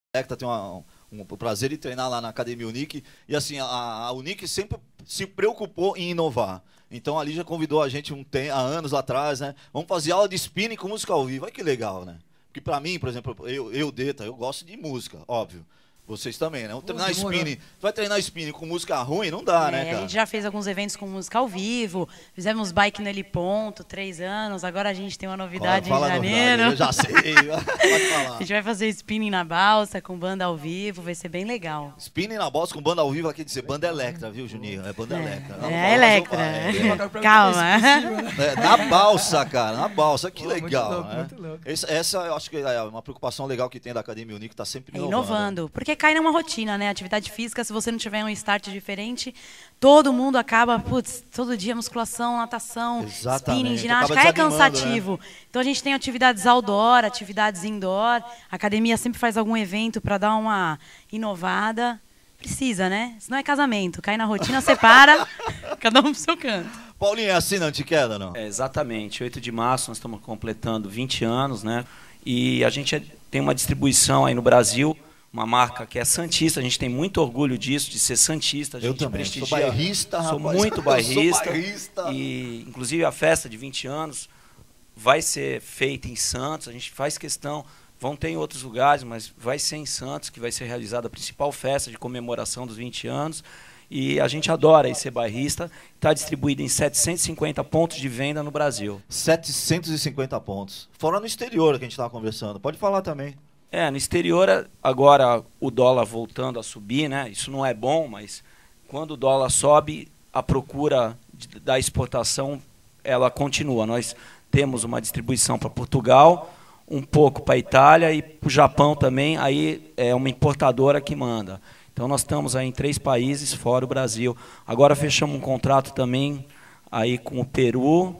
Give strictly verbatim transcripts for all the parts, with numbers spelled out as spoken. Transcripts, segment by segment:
Electra, tenho uma, um, um prazer de treinar lá na Academia Unique. E assim, a, a Unique sempre se preocupou em inovar. Então ali já convidou a gente um tem, há anos atrás, né? Vamos fazer aula de spinning com música ao vivo. Olha que legal, né? Porque pra mim, por exemplo, eu, eu Deta, eu gosto de música, óbvio. Vocês também, né? Vamos treinar spinning. Vai treinar spinning com música ruim? Não dá, é, né, cara? A gente já fez alguns eventos com música ao vivo, fizemos bike no Heliponto, três anos. Agora a gente tem uma novidade Fala, fala em janeiro. Eu já sei, pode falar. A gente vai fazer spinning na balsa, com banda ao vivo, vai ser bem legal. Spinning na balsa com banda ao vivo, aqui dizer banda Electra, viu, Juninho? É banda É, Electra. é Electra. É. Calma. É, na balsa, cara, na balsa, que Pô, legal. muito louco, né? muito louco. Essa, essa eu acho que é uma preocupação legal que tem da Academia Unique, tá sempre É inovando. inovando, porque cai numa rotina, né? Atividade física, se você não tiver um start diferente, todo mundo acaba, putz, todo dia musculação, natação, Exatamente. spinning, ginástica, Acaba é desanimando, cansativo. né? Então a gente tem atividades outdoor, atividades indoor, a academia sempre faz algum evento para dar uma inovada. Precisa, né? Se não é casamento, cai na rotina, separa, cada um pro seu canto. Paulinho, é assim na Antiqueda, não? É, exatamente. oito de março nós estamos completando vinte anos, né? E a gente é, tem uma distribuição aí no Brasil, uma marca que é santista, a gente tem muito orgulho disso, de ser santista. A gente Eu também, prestigia, sou bairrista, sou rapaz. muito bairrista. Eu sou bairrista. E, inclusive, a festa de vinte anos vai ser feita em Santos, a gente faz questão, vão ter em outros lugares, mas vai ser em Santos, que vai ser realizada a principal festa de comemoração dos vinte anos. E a gente adora aí ser bairrista, está distribuído em setecentos e cinquenta pontos de venda no Brasil. setecentos e cinquenta pontos. Fora no exterior que a gente estava conversando. Pode falar também. É, no exterior, agora o dólar voltando a subir, né? Isso não é bom, mas quando o dólar sobe, a procura de, da exportação, ela continua. Nós temos uma distribuição para Portugal, um pouco para a Itália e para o Japão também, aí é uma importadora que manda. Então nós estamos aí em três países, fora o Brasil. Agora fechamos um contrato também aí com o Peru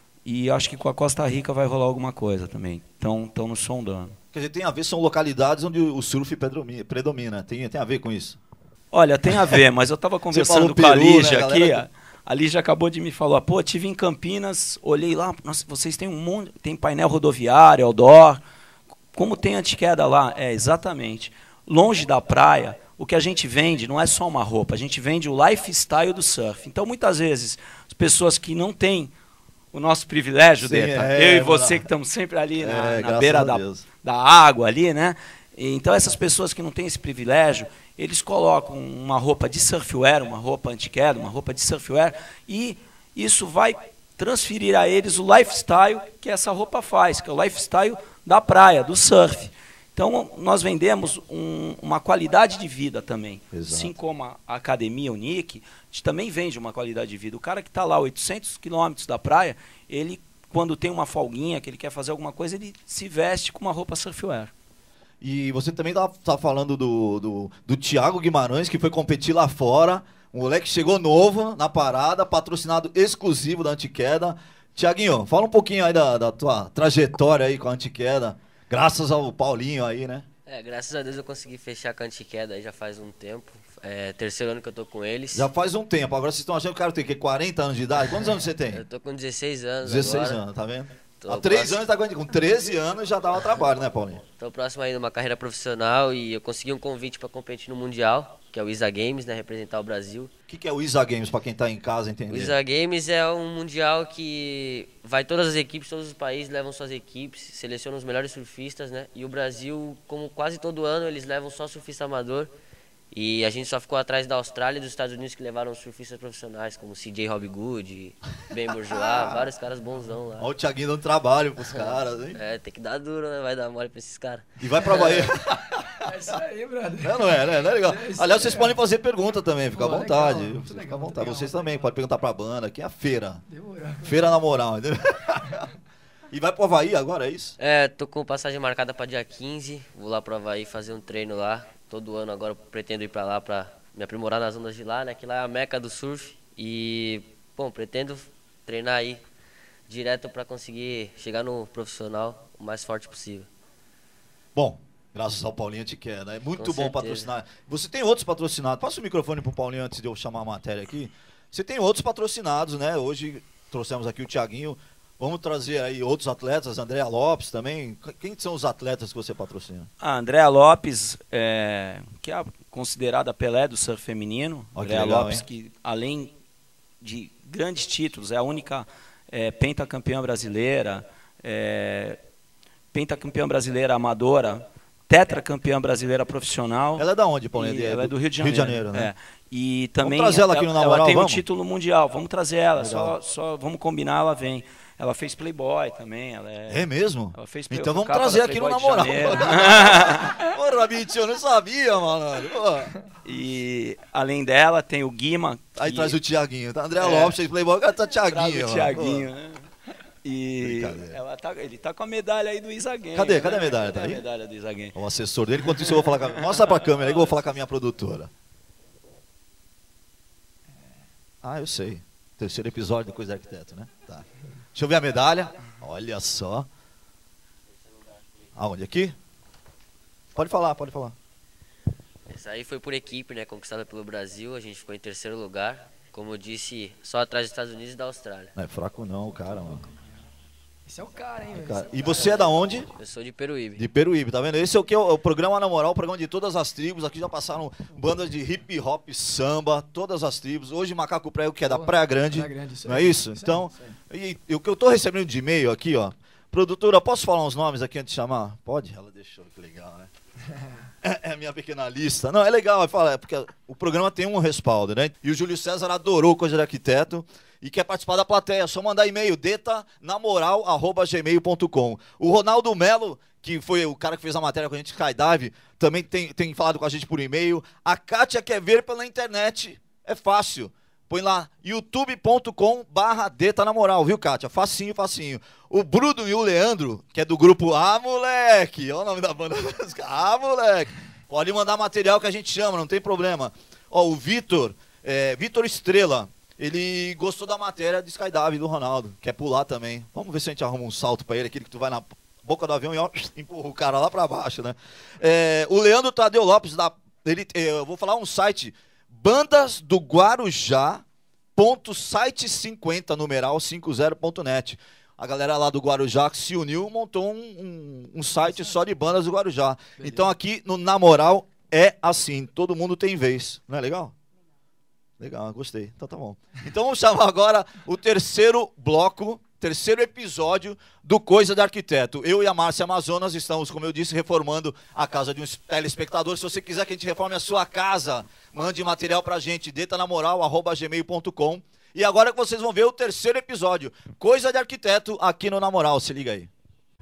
e acho que com a Costa Rica vai rolar alguma coisa também. Então estão nos sondando. Quer dizer, tem a ver, são localidades onde o surf predomina. Tem, tem a ver com isso? Olha, tem a ver, mas eu estava conversando com a Lígia, né, aqui, galera... a Lígia acabou de me falar, pô, estive em Campinas, olhei lá, nossa, vocês têm um monte, tem painel rodoviário, outdoor, como tem antiqueda lá? É, exatamente. Longe da praia, o que a gente vende não é só uma roupa, a gente vende o lifestyle do surf. Então, muitas vezes, as pessoas que não têm o nosso privilégio, Sim, Deta, é, eu e é, você que estamos sempre ali na, é, na beira da, da água ali, né? Então essas pessoas que não têm esse privilégio, eles colocam uma roupa de surfwear, uma roupa anti-queda, uma roupa de surfwear, e isso vai transferir a eles o lifestyle que essa roupa faz, que é o lifestyle da praia, do surf. Então nós vendemos um, uma qualidade de vida também. Exato. Assim como a Academia Unique, a gente também vende uma qualidade de vida. O cara que está lá a oitocentos quilômetros da praia, ele, quando tem uma folguinha, que ele quer fazer alguma coisa, ele se veste com uma roupa surfwear. E você também tá, tá falando do, do, do Thiago Guimarães, que foi competir lá fora. O moleque chegou novo na parada, patrocinado exclusivo da Antiqueda. Thiaguinho, fala um pouquinho aí da, da tua trajetória aí com a Antiqueda. Graças ao Paulinho aí, né? É, graças a Deus eu consegui fechar com a Antiqueda aí já faz um tempo. É, terceiro ano que eu tô com eles. Já faz um tempo. Agora vocês estão achando que o cara tem o quê? quarenta anos de idade? Quantos anos você tem? Eu tô com dezesseis anos dezesseis agora. anos, tá vendo? Tô Há três próximo. anos tá com treze anos já dá um trabalho, né, Paulinho? Tô próximo aí de uma carreira profissional e eu consegui um convite para competir no Mundial, que é o ISA Games, né, representar o Brasil. O que, que é o ISA Games, pra quem tá em casa entender? O ISA Games é um mundial que vai todas as equipes, todos os países levam suas equipes, selecionam os melhores surfistas, né? E o Brasil, como quase todo ano, eles levam só surfista amador. E a gente só ficou atrás da Austrália e dos Estados Unidos, que levaram surfistas profissionais, como C J Hobgood, Ben Bourgeois, vários caras bonzão lá. Olha o Thiaguinho dando trabalho pros caras, hein? É, tem que dar duro, né? Vai dar mole pra esses caras. E vai pra Bahia. É isso aí, brother. Não, não é, né? Não é legal. É isso Aliás, aí, vocês é. podem fazer pergunta também, fica à Pô, vontade. legal, muito Fica legal, à muito vontade. legal. Vocês também podem perguntar pra banda, aqui é a feira. Demorou. Feira na moral, entendeu? E vai pro Havaí agora, é isso? É, tô com passagem marcada pra dia quinze, vou lá pro Havaí fazer um treino lá. Todo ano agora eu pretendo ir pra lá pra me aprimorar nas ondas de lá, né? Que lá é a meca do surf. E, bom, pretendo treinar aí direto pra conseguir chegar no profissional o mais forte possível. Bom, graças ao Paulinho te quer, né? É muito Com bom certeza. patrocinar. Você tem outros patrocinados. Passa o microfone pro Paulinho antes de eu chamar a matéria aqui. Você tem outros patrocinados, né? Hoje trouxemos aqui o Thiaguinho. Vamos trazer aí outros atletas, Andréa Lopes também. Quem são os atletas que você patrocina? A Andréa Lopes, é, que é considerada a Pelé do surf feminino. Olha Andréa legal, Lopes, hein? que além de grandes títulos, é a única é, pentacampeã brasileira, é, pentacampeã brasileira amadora, tetracampeã brasileira profissional. Ela é da onde, Paulinho? Ela é do Rio de Rio Janeiro. de Janeiro, né? É. E também trazer ela aqui no Na ela Moral, tem vamos? um título mundial. Vamos trazer ela, Legal. só, só vamos combinar, ela vem. Ela fez Playboy também. Ela é, É mesmo? ela fez Então vamos capa trazer da aqui no Playboy Na de Moral. Janeiro. Porra, Mitch, eu não sabia, mano. Pô. E além dela tem o Guima. Aí que- traz o Thiaguinho. Tá? André É. Lopes, fez Playboy, agora tá traz Thiaguinho. o mano. Thiaguinho, Pô. né? E Brincadeira. ela tá, ele tá com a medalha aí do Isaguem. Cadê? Cadê a né? medalha? Tá Cadê aí? a medalha do Isaguem? O assessor dele, enquanto isso eu vou falar com a... Mostra pra câmera aí que eu vou falar com a minha produtora. Ah, eu sei. Terceiro episódio do Coisa de Arquiteto, né? Tá. Deixa eu ver a medalha. Olha só. Aonde? Aqui? Pode falar, pode falar. Essa aí foi por equipe, né? Conquistada pelo Brasil. A gente ficou em terceiro lugar. Como eu disse, só atrás dos Estados Unidos e da Austrália. Não é fraco não, o cara, mano. Esse é o cara, hein, velho? Cara, e você é da onde? Eu sou de Peruíbe. De Peruíbe, tá vendo? Esse é o que é o, o programa Na Moral, o programa de todas as tribos. Aqui já passaram bandas de hip hop, samba, todas as tribos. Hoje Macaco Prego, que é da Boa, Praia Grande. Praia Grande, isso Não aí. é isso? Isso aí, Então, isso aí. e, e o que eu tô recebendo de e-mail aqui, ó. Produtora, posso falar uns nomes aqui antes de chamar? Pode? Ela deixou, que legal, né? É, é a minha pequena lista. Não, é legal, é, fala, é porque o programa tem um respaldo, né? E o Júlio César adorou Coisa de Arquiteto e quer participar da plateia. É só mandar e-mail, detanamoral arroba gmail ponto com. O Ronaldo Melo, que foi o cara que fez a matéria com a gente, Skydive, também tem, tem falado com a gente por e-mail. A Kátia quer ver pela internet. É fácil. Põe lá, youtube ponto com barra Deta na Moral, viu, Kátia? Facinho, facinho. O Bruno e o Leandro, que é do grupo Ah, Moleque. Olha o nome da banda. Ah, Moleque. Pode mandar material que a gente chama, não tem problema. Ó, o Vitor, é, Vitor Estrela, ele gostou da matéria de Skydive do Ronaldo. Quer pular também. Vamos ver se a gente arruma um salto pra ele, aquele que tu vai na boca do avião e ó, empurra o cara lá pra baixo, né? É, o Leandro Tadeu Lopes, da, ele, eu vou falar um site... Bandas do Guarujá ponto site cinquenta numeral cinquenta ponto net. A galera lá do Guarujá que se uniu montou um, um, um site só de bandas do Guarujá. Beleza. Então aqui no Na Moral é assim, todo mundo tem vez. Não é legal? Legal, gostei. Então tá bom. Então vamos chamar agora o terceiro bloco, terceiro episódio do Coisa de Arquiteto. Eu e a Márcia Amazonas estamos, como eu disse, reformando a casa de um telespectador. Se você quiser que a gente reforme a sua casa, mande material pra gente, detanamoral arroba gmail ponto com. E agora que vocês vão ver o terceiro episódio, Coisa de Arquiteto, aqui no Na Moral. Se liga aí.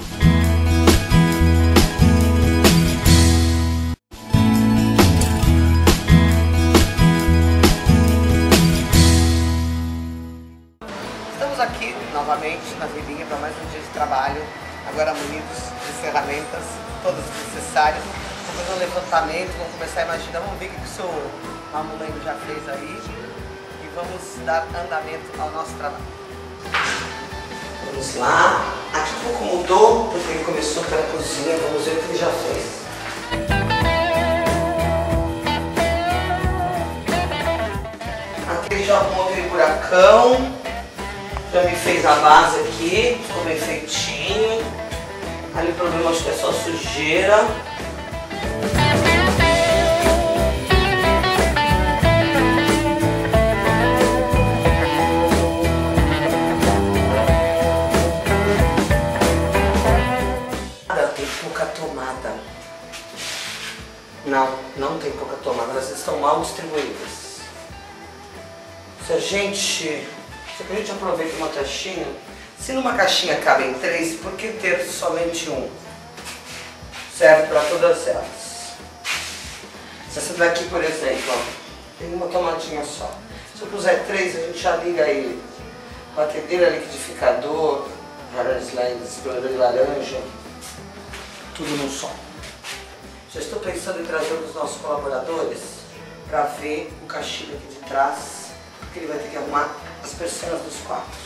Estamos aqui novamente na Ribinha para mais um dia de trabalho, agora munidos de ferramentas, todas necessárias. Vamos fazer um levantamento, vamos começar a imaginar, vamos ver o que o seu mamulengo já fez aí e vamos dar andamento ao nosso trabalho. Vamos lá, aqui um pouco mudou, porque ele começou pela cozinha, vamos ver o que ele já fez. Aqui ele já arrumou aquele buracão. Já me fez a base aqui, ficou bem feitinho. Ali o problema acho que é só sujeira. Tem pouca tomada. Não, não tem pouca tomada, elas estão mal distribuídas. Se a gente... Se a gente aproveita uma caixinha, se numa caixinha cabem três, por que ter somente um? Serve para todas elas. Se essa daqui, por exemplo, ó, tem uma tomadinha só. Se eu puser três, a gente já liga aí batedeira, liquidificador, explorador de laranja, tudo num só. Já estou pensando em trazer um dos nossos colaboradores para ver o caixilho aqui de trás, porque ele vai ter que arrumar as persianas dos quartos.